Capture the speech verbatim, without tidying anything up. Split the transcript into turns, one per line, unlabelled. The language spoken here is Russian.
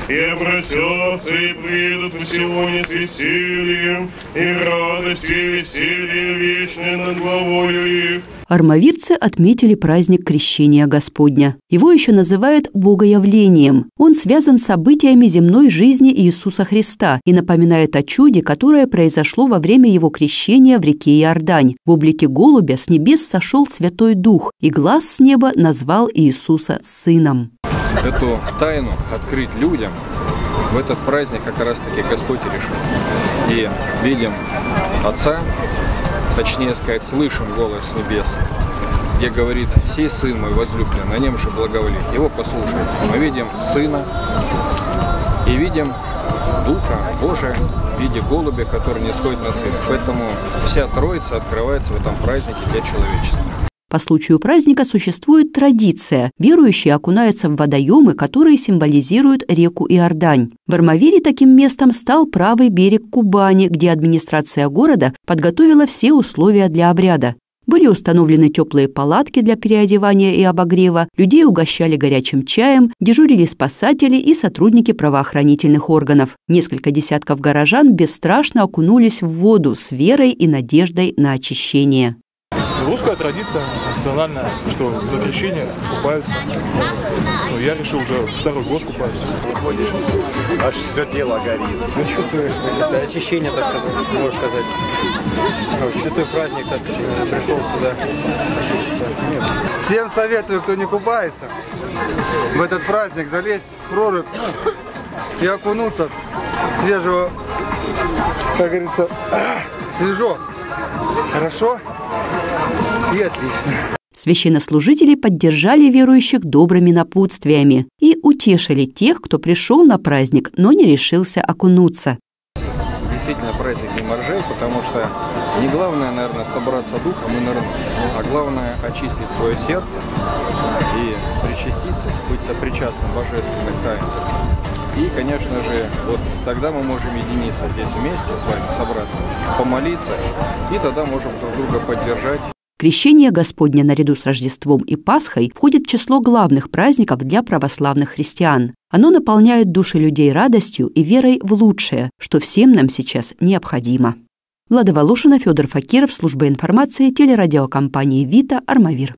и обратятся, и придут в Сионе с весельем, и радостью и весельем вечное над главою их.
Армавирцы отметили праздник Крещения Господня. Его еще называют Богоявлением. Он связан с событиями земной жизни Иисуса Христа и напоминает о чуде, которое произошло во время его крещения в реке Иордань. В облике голубя с небес сошел Святой Дух, и глаз с неба назвал Иисуса Сыном.
Эту тайну открыть людям в этот праздник как раз-таки Господь решил. И видим Отца, точнее сказать, слышим голос с небес, где говорит: «Сей Сын мой возлюбленный, на нем же благоволит, его послушайте». Мы видим Сына и видим Духа Божия в виде голубя, который не сходит на Сына. Поэтому вся Троица открывается в этом празднике для человечества.
По случаю праздника существует традиция. Верующие окунаются в водоемы, которые символизируют реку Иордань. В Армавире таким местом стал правый берег Кубани, где администрация города подготовила все условия для обряда. Были установлены теплые палатки для переодевания и обогрева, людей угощали горячим чаем, дежурили спасатели и сотрудники правоохранительных органов. Несколько десятков горожан бесстрашно окунулись в воду с верой и надеждой на очищение.
Русская традиция национальная, что до крещения купаются. Ну, я решил уже второй год купаюсь.
Выходишь, аж все тело горит.
Ну, чувствуешь, очищение, так сказать, можно сказать. В святой праздник, так сказать, пришел сюда очиститься. Нет.
Всем советую, кто не купается, в этот праздник залезть в прорубь и окунуться в свежего, как говорится, свежо. Хорошо? И отлично.
Священнослужители поддержали верующих добрыми напутствиями и утешили тех, кто пришел на праздник, но не решился окунуться.
Действительно, праздник не моржей, потому что не главное, наверное, собраться духом и нырнуть, а главное очистить свое сердце и причаститься, быть сопричастным божественных тайн. И, конечно же, вот тогда мы можем единиться здесь вместе с вами, собраться, помолиться, и тогда можем друг друга поддержать.
Крещение Господня наряду с Рождеством и Пасхой входит в число главных праздников для православных христиан. Оно наполняет души людей радостью и верой в лучшее, что всем нам сейчас необходимо. Влада Волошина, Федор Факиров, служба информации телерадиокомпании «Вита», Армавир.